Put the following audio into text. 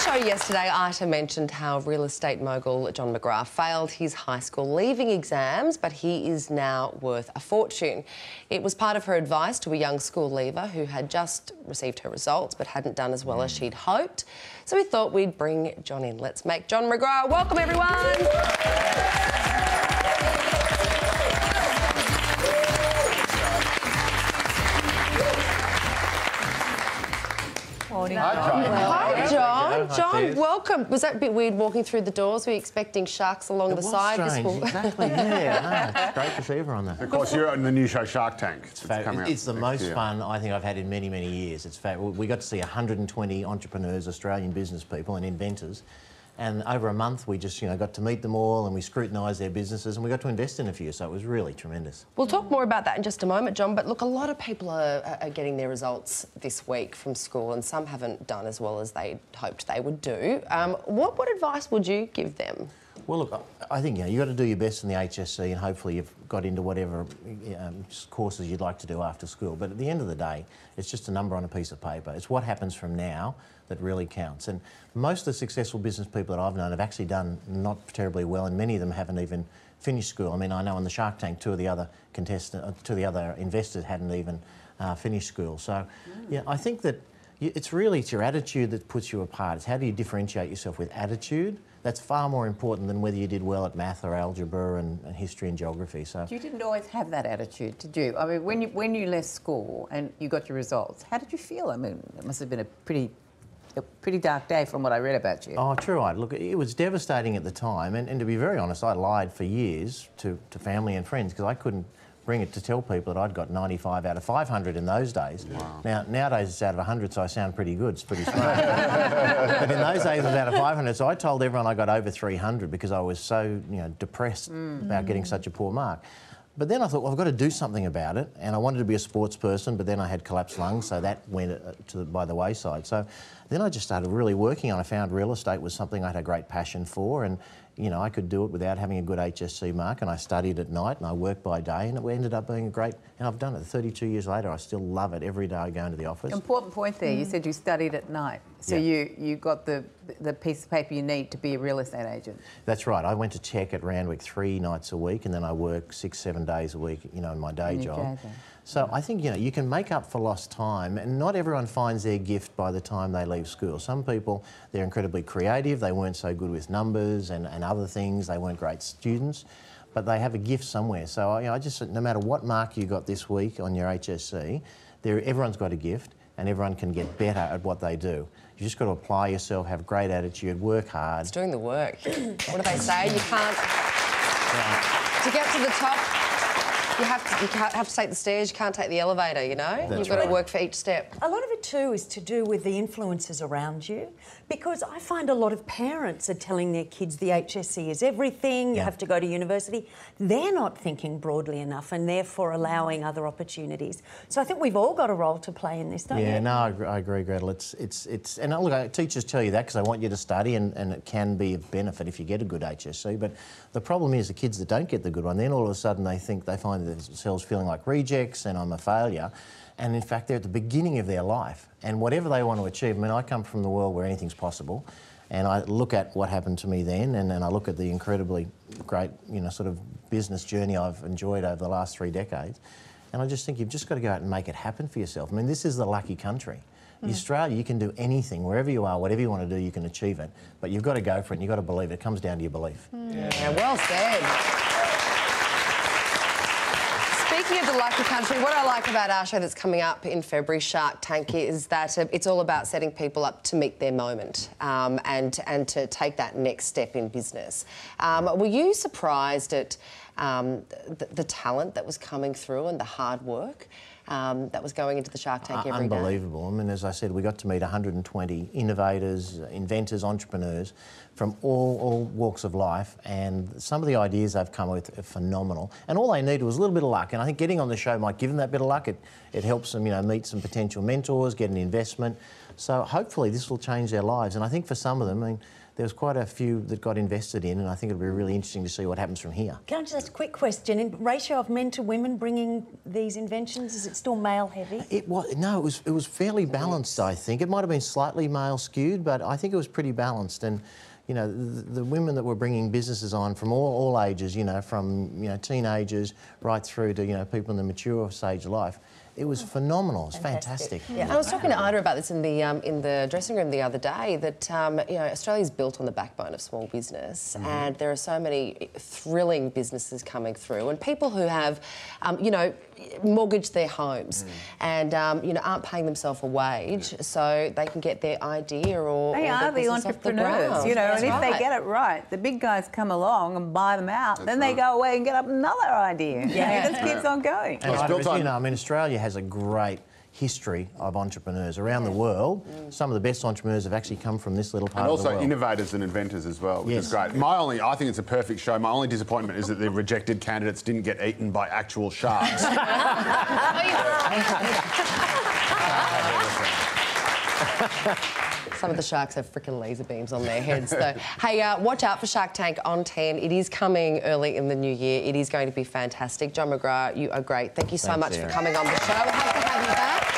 show yesterday, Ita mentioned how real estate mogul John McGrath failed his high school leaving exams, but he is now worth a fortune. It was part of her advice to a young school leaver who had just received her results but hadn't done as well as she'd hoped. So we thought we'd bring John in. Let's make John McGrath. Welcome, everyone. Hi, John. John, welcome. Was that a bit weird walking through the doors? Were you expecting sharks along the side? Strange. Exactly, yeah. No, it's great to see everyone there. Of course, you're on the new show Shark Tank. It's the most fun I think I've had in many, many years. We got to see 120 entrepreneurs, Australian business people and inventors. And over a month, we just, got to meet them all and we scrutinised their businesses and we got to invest in a few, so it was really tremendous. We'll talk more about that in just a moment, John, but look, a lot of people are getting their results this week from school and some haven't done as well as they hoped they would do. What advice would you give them? Well, look, I think, you've got to do your best in the HSC and hopefully you've got into whatever courses you'd like to do after school. But at the end of the day, it's just a number on a piece of paper. It's what happens from now that really counts. And most of the successful business people that I've known have actually done not terribly well, and many of them haven't even finished school. I mean, I know on the Shark Tank, two of the other investors hadn't even finished school. So, I think that it's your attitude that puts you apart. It's how do you differentiate yourself with attitude? That's far more important than whether you did well at math or algebra and history and geography. So you didn't always have that attitude, did you? I mean, when you left school and you got your results, how did you feel? I mean, it must have been a pretty dark day from what I read about you. Oh, true. Look, it was devastating at the time, and to be very honest, I lied for years to family and friends because I couldn't bring it to tell people that I'd got 95 out of 500 in those days. Wow. Now, nowadays it's out of 100, so I sound pretty good. It's pretty smart. But in those days it was out of 500, so I told everyone I got over 300 because I was so, depressed about getting such a poor mark. But then I thought, well, I've got to do something about it, and I wanted to be a sports person, but then I had collapsed lungs, so that went by the wayside. So then I just started really working on it. I found real estate was something I had a great passion for, and I could do it without having a good HSC mark, and I studied at night and I worked by day, and it ended up being and I've done it 32 years later. I still love it every day I go into the office. Important point there, you said you studied at night, so you got the piece of paper you need to be a real estate agent. That's right. I went to Tech at Randwick 3 nights a week, and then I work 6-7 days a week, in my day job. So I think, you can make up for lost time, and not everyone finds their gift by the time they leave school. Some people, they're incredibly creative, they weren't so good with numbers and other things, they weren't great students, but they have a gift somewhere. So, I just, no matter what mark you got this week on your HSC, everyone's got a gift and everyone can get better at what they do. You just got to apply yourself, have great attitude, work hard. It's doing the work. What do they say? You can't... To get to the top, you have to take the stairs, you can't take the elevator, You've got to work for each step. A lot of it too is to do with the influences around you, because I find a lot of parents are telling their kids the HSC is everything, you have to go to university. They're not thinking broadly enough and therefore allowing other opportunities. So I think we've all got a role to play in this, don't you? Yeah, no, I agree, Gretel. And look, teachers tell you that because they want you to study, and it can be of benefit if you get a good HSC, but the problem is the kids that don't get the good one, then all of a sudden they find themselves feeling like rejects and I'm a failure. And in fact, they're at the beginning of their life. And whatever they want to achieve, I come from the world where anything's possible. And I look at what happened to me then, and then I look at the incredibly great, sort of business journey I've enjoyed over the last 3 decades. And I just think you've just got to go out and make it happen for yourself. This is the lucky country. Australia, you can do anything, wherever you are, whatever you want to do, you can achieve it. But you've got to go for it and you've got to believe it. It comes down to your belief. Yeah, well said. Speaking of the lucky country, what I like about our show that's coming up in February, Shark Tank, is that it's all about setting people up to meet their moment and to take that next step in business. Were you surprised at the talent that was coming through and the hard work that was going into the Shark Tank every day? Unbelievable. As I said, we got to meet 120 innovators, inventors, entrepreneurs from all walks of life, and some of the ideas they've come with are phenomenal. And all they needed was a little bit of luck, and I think getting on the show might give them that bit of luck. It helps them, meet some potential mentors, get an investment. So hopefully this will change their lives. And I think for some of them, there was quite a few that got invested in, and I think it'll be really interesting to see what happens from here. Can I just ask a quick question? In ratio of men to women bringing these inventions, is it still male heavy? It was fairly balanced, I think. It might have been slightly male skewed, but I think it was pretty balanced. And you know, the women that were bringing businesses on from all ages, you know, from teenagers right through to people in the mature stage of life. It was phenomenal. It was fantastic. Yeah. I was talking to Ida about this in the dressing room the other day, that Australia's built on the backbone of small business, and there are so many thrilling businesses coming through, and people who have, mortgaged their homes and aren't paying themselves a wage, so they can get their idea or they are the entrepreneurs, and if they get it right, the big guys come along and buy them out. Then they go away and get up another idea. It just keeps on going. And Australia has a great history of entrepreneurs around the world. Some of the best entrepreneurs have actually come from this little part of the world. And also innovators and inventors as well, which is great. I think it's a perfect show. My only disappointment is that the rejected candidates didn't get eaten by actual sharks. Some of the sharks have freaking laser beams on their heads, though. Hey, watch out for Shark Tank on 10. It is coming early in the new year. It is going to be fantastic. John McGrath, you are great. Thank you so much for coming on the show. Hope to have you back.